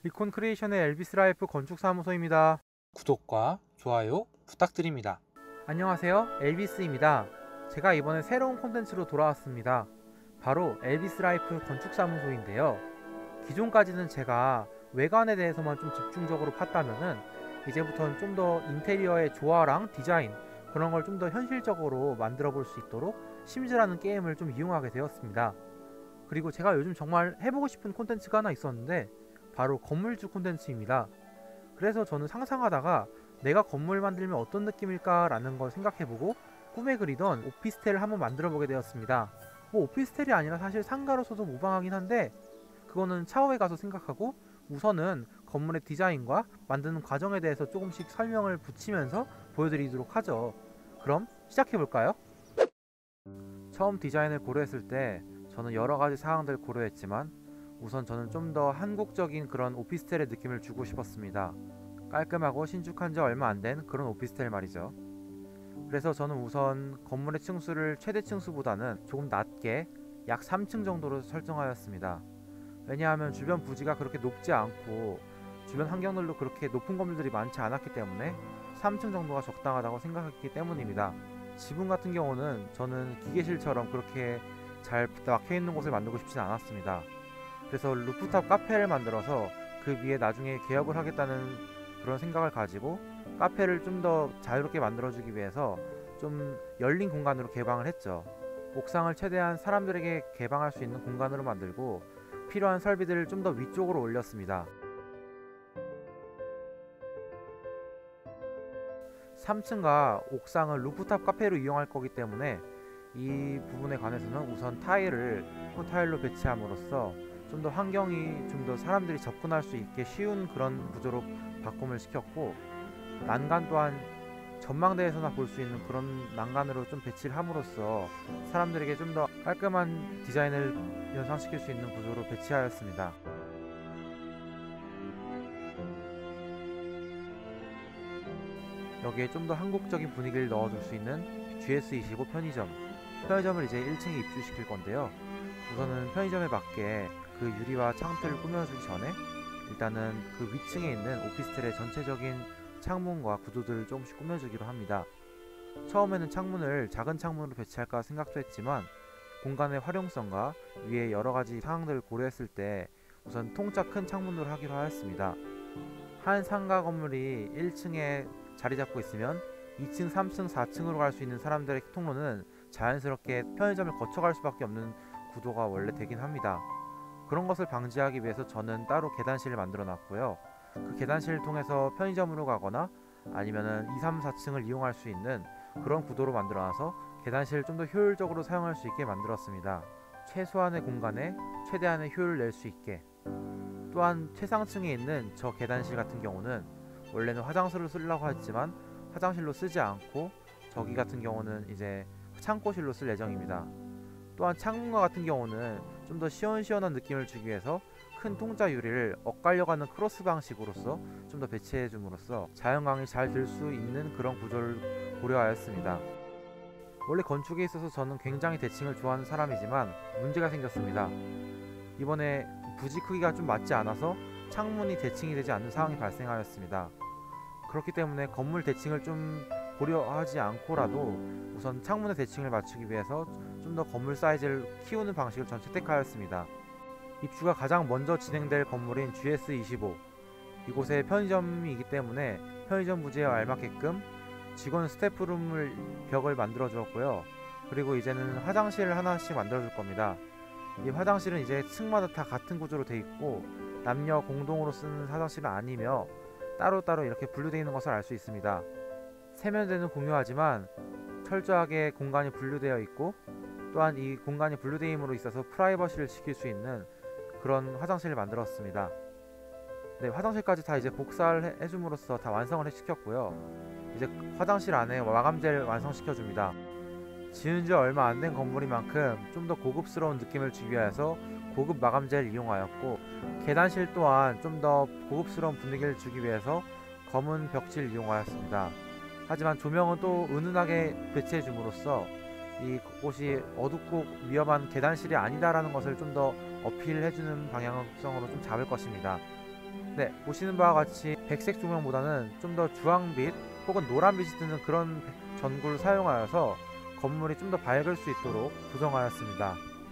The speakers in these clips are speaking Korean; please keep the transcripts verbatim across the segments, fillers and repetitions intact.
리콘 크리에이션의 엘비스 라이프 건축사무소입니다. 구독과 좋아요 부탁드립니다. 안녕하세요, 엘비스입니다. 제가 이번에 새로운 콘텐츠로 돌아왔습니다. 바로 엘비스 라이프 건축사무소인데요. 기존까지는 제가 외관에 대해서만 좀 집중적으로 팠다면은 이제부터는 좀 더 인테리어의 조화랑 디자인, 그런 걸 좀 더 현실적으로 만들어 볼 수 있도록 심즈라는 게임을 좀 이용하게 되었습니다. 그리고 제가 요즘 정말 해보고 싶은 콘텐츠가 하나 있었는데 바로 건물주 콘텐츠입니다. 그래서 저는 상상하다가 내가 건물 만들면 어떤 느낌일까 라는 걸 생각해보고 꿈에 그리던 오피스텔을 한번 만들어보게 되었습니다. 뭐 오피스텔이 아니라 사실 상가로서도 무방하긴 한데 그거는 차후에 가서 생각하고 우선은 건물의 디자인과 만드는 과정에 대해서 조금씩 설명을 붙이면서 보여드리도록 하죠. 그럼 시작해볼까요? 처음 디자인을 고려했을 때 저는 여러가지 사항들을 고려했지만 우선 저는 좀 더 한국적인 그런 오피스텔의 느낌을 주고 싶었습니다. 깔끔하고 신축한 지 얼마 안 된 그런 오피스텔 말이죠. 그래서 저는 우선 건물의 층수를 최대 층수보다는 조금 낮게 약 삼 층 정도로 설정하였습니다. 왜냐하면 주변 부지가 그렇게 높지 않고 주변 환경들도 그렇게 높은 건물들이 많지 않았기 때문에 삼 층 정도가 적당하다고 생각했기 때문입니다. 지붕 같은 경우는 저는 기계실처럼 그렇게 잘 막혀있는 곳을 만들고 싶지는 않았습니다. 그래서 루프탑 카페를 만들어서 그 위에 나중에 개업을 하겠다는 그런 생각을 가지고 카페를 좀 더 자유롭게 만들어주기 위해서 좀 열린 공간으로 개방을 했죠. 옥상을 최대한 사람들에게 개방할 수 있는 공간으로 만들고 필요한 설비들을 좀 더 위쪽으로 올렸습니다. 삼 층과 옥상을 루프탑 카페로 이용할 거기 때문에 이 부분에 관해서는 우선 타일을 타일로 배치함으로써 좀 더 환경이 좀 더 사람들이 접근할 수 있게 쉬운 그런 구조로 바꿈을 시켰고, 난간 또한 전망대에서나 볼 수 있는 그런 난간으로 좀 배치를 함으로써 사람들에게 좀 더 깔끔한 디자인을 연상시킬 수 있는 구조로 배치하였습니다. 여기에 좀 더 한국적인 분위기를 넣어줄 수 있는 지에스 이십오 편의점 편의점을 이제 일 층에 입주시킬 건데요. 우선은 편의점에 맞게 그 유리와 창틀을 꾸며주기 전에 일단은 그 위층에 있는 오피스텔의 전체적인 창문과 구조들을 조금씩 꾸며주기로 합니다. 처음에는 창문을 작은 창문으로 배치할까 생각도 했지만 공간의 활용성과 위에 여러가지 상황들을 고려했을 때 우선 통짜 큰 창문으로 하기로 하였습니다. 한 상가 건물이 일 층에 자리 잡고 있으면 이 층, 삼 층, 사 층으로 갈 수 있는 사람들의 통로는 자연스럽게 편의점을 거쳐갈 수밖에 없는 구도가 원래 되긴 합니다. 그런 것을 방지하기 위해서 저는 따로 계단실을 만들어 놨고요. 그 계단실을 통해서 편의점으로 가거나 아니면은 이, 삼, 사 층을 이용할 수 있는 그런 구도로 만들어 놔서 계단실을 좀 더 효율적으로 사용할 수 있게 만들었습니다. 최소한의 공간에 최대한의 효율을 낼 수 있게. 또한 최상층에 있는 저 계단실 같은 경우는 원래는 화장실로 쓰려고 했지만 화장실로 쓰지 않고 저기 같은 경우는 이제 창고실로 쓸 예정입니다. 또한 창문과 같은 경우는 좀 더 시원시원한 느낌을 주기 위해서 큰 통짜 유리를 엇갈려가는 크로스 방식으로서 좀 더 배치해 줌으로써 자연광이 잘 들 수 있는 그런 구조를 고려하였습니다. 원래 건축에 있어서 저는 굉장히 대칭을 좋아하는 사람이지만 문제가 생겼습니다. 이번에 부지 크기가 좀 맞지 않아서 창문이 대칭이 되지 않는 상황이 발생하였습니다. 그렇기 때문에 건물 대칭을 좀 고려하지 않고라도 우선 창문의 대칭을 맞추기 위해서 좀 더 건물 사이즈를 키우는 방식을 전 채택하였습니다. 입주가 가장 먼저 진행될 건물인 지에스 이십오, 이곳에 편의점이기 때문에 편의점 부지에 알맞게끔 직원 스태프룸을 벽을 만들어 주었고요. 그리고 이제는 화장실을 하나씩 만들어 줄 겁니다. 이 화장실은 이제 층마다 다 같은 구조로 되어 있고 남녀 공동으로 쓰는 화장실은 아니며 따로따로 이렇게 분류되어 있는 것을 알 수 있습니다. 세면대는 공유하지만 철저하게 공간이 분류되어 있고 또한 이 공간이 분류되어 임으로 있어서 프라이버시를 지킬 수 있는 그런 화장실을 만들었습니다. 네, 화장실까지 다 이제 복사를 해줌으로써 다 완성을 시켰고요. 이제 화장실 안에 마감재를 완성시켜 줍니다. 지은 지 얼마 안 된 건물인 만큼 좀 더 고급스러운 느낌을 주기 위해서 고급 마감재를 이용하였고, 계단실 또한 좀 더 고급스러운 분위기를 주기 위해서 검은 벽지를 이용하였습니다. 하지만 조명은 또 은은하게 배치해 줌으로써 이곳이 어둡고 위험한 계단실이 아니다라는 것을 좀 더 어필해주는 방향성으로 좀 잡을 것입니다. 네, 보시는 바와 같이 백색 조명보다는 좀 더 주황빛 혹은 노란빛이 드는 그런 전구를 사용하여서 건물이 좀 더 밝을 수 있도록 조정하였습니다.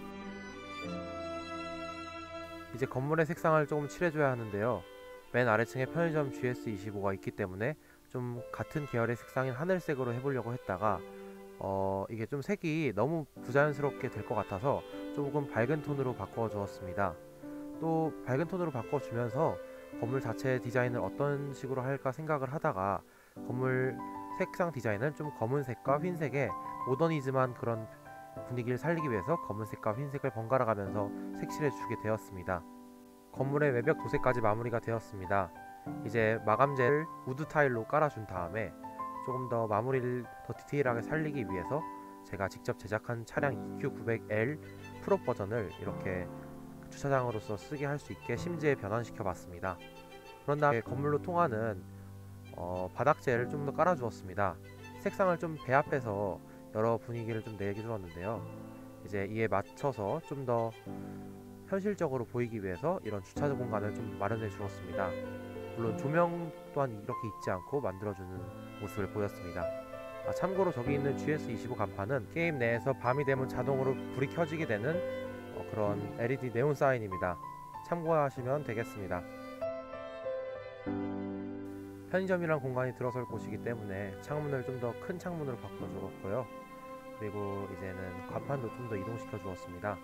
이제 건물의 색상을 조금 칠해줘야 하는데요. 맨 아래층에 편의점 지에스 이십오가 있기 때문에 좀 같은 계열의 색상인 하늘색으로 해보려고 했다가 어, 이게 좀 색이 너무 부자연스럽게 될 것 같아서 조금 밝은 톤으로 바꿔 주었습니다. 또 밝은 톤으로 바꿔주면서 건물 자체 디자인을 어떤 식으로 할까 생각을 하다가 건물 색상 디자인은 좀 검은색과 흰색의 모더니즘한 그런 분위기를 살리기 위해서 검은색과 흰색을 번갈아 가면서 색칠해 주게 되었습니다. 건물의 외벽 도색까지 마무리가 되었습니다. 이제 마감재를 우드 타일로 깔아준 다음에 조금 더 마무리를 더 디테일하게 살리기 위해서 제가 직접 제작한 차량 이큐 구백 엘 프로 버전을 이렇게 주차장으로서 쓰게 할 수 있게 심지에 변환시켜 봤습니다. 그런 다음에 건물로 통하는 어, 바닥재를 좀 더 깔아 주었습니다. 색상을 좀 배합해서 여러 분위기를 좀 내게 주었는데요. 이제 이에 맞춰서 좀 더 현실적으로 보이기 위해서 이런 주차 공간을 좀 마련해 주었습니다. 물론 조명 또한 이렇게 있지 않고 만들어주는 모습을 보였습니다. 아, 참고로 저기 있는 지에스 이십오 간판은 게임 내에서 밤이 되면 자동으로 불이 켜지게 되는 어, 그런 엘이디 네온 사인입니다. 참고하시면 되겠습니다. 편의점이란 공간이 들어설 곳이기 때문에 창문을 좀 더 큰 창문으로 바꿔주었고요. 그리고 이제는 간판도 좀 더 이동시켜 주었습니다.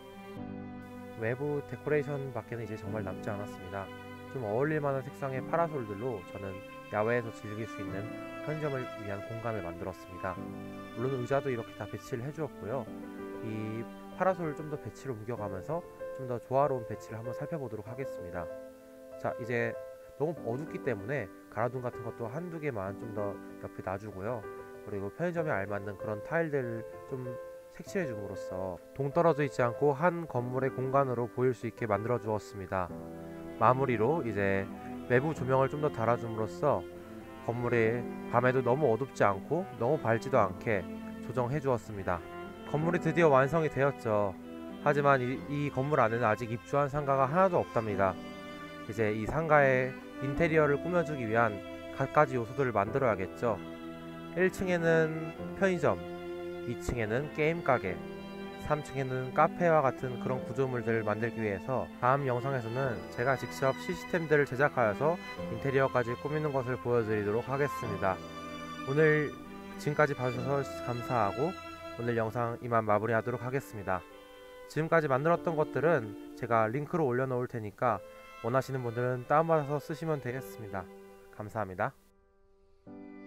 외부 데코레이션 밖에는 이제 정말 남지 않았습니다. 좀 어울릴만한 색상의 파라솔들로 저는 야외에서 즐길 수 있는 편의점을 위한 공간을 만들었습니다. 물론 의자도 이렇게 다 배치를 해주었고요. 이 파라솔을 좀 더 배치를 옮겨가면서 좀 더 조화로운 배치를 한번 살펴보도록 하겠습니다. 자, 이제 너무 어둡기 때문에 가로등 같은 것도 한두 개만 좀 더 옆에 놔주고요. 그리고 편의점에 알맞는 그런 타일들을 좀 색칠해 줌으로써 동떨어져 있지 않고 한 건물의 공간으로 보일 수 있게 만들어 주었습니다. 마무리로 이제 외부 조명을 좀 더 달아줌으로써 건물이 밤에도 너무 어둡지 않고 너무 밝지도 않게 조정해 주었습니다. 건물이 드디어 완성이 되었죠. 하지만 이, 이 건물 안에는 아직 입주한 상가가 하나도 없답니다. 이제 이 상가의 인테리어를 꾸며주기 위한 갖가지 요소들을 만들어야겠죠. 일 층에는 편의점, 이 층에는 게임 가게, 삼 층에는 카페와 같은 그런 구조물들을 만들기 위해서 다음 영상에서는 제가 직접 시스템들을 제작하여서 인테리어까지 꾸미는 것을 보여드리도록 하겠습니다. 오늘 지금까지 봐주셔서 감사하고 오늘 영상 이만 마무리하도록 하겠습니다. 지금까지 만들었던 것들은 제가 링크로 올려놓을 테니까 원하시는 분들은 다운받아서 쓰시면 되겠습니다. 감사합니다.